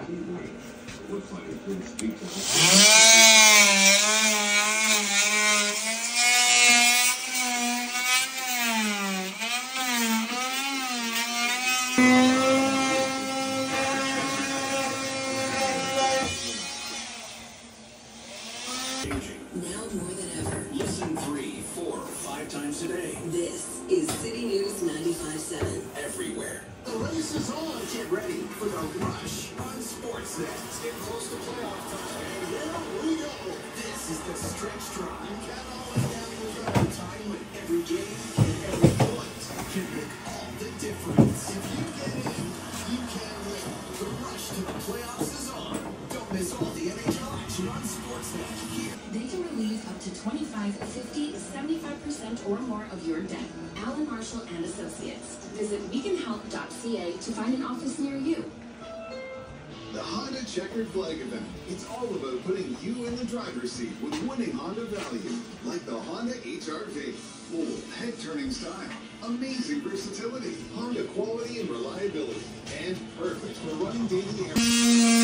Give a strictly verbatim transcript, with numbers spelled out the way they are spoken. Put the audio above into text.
Looks like it's been speak to Now more than ever. Listen three, four, five times a day. This is City News ninety-five point seven. Everywhere. The race is on. Get ready for the rush On Sportsnet. Get close to playoff time. And here we go. This is the stretch drive. You count all the way down to the drive time when every game and every point can make all the difference. If you get in, you can win. The rush to the playoffs is on. Don't miss all the N H L action on Sportsnet. Here. They can relieve up to twenty-five, fifty, seventy-five percent or more of your debt. Allen Marshall and Associates. Visit we can help dot c a to find an office near you. The Honda Checkered Flag event. It's all about putting you in the driver's seat with winning Honda value, like the Honda H R V. Bold, head-turning style, amazing versatility, Honda quality and reliability, and perfect for running daily errands.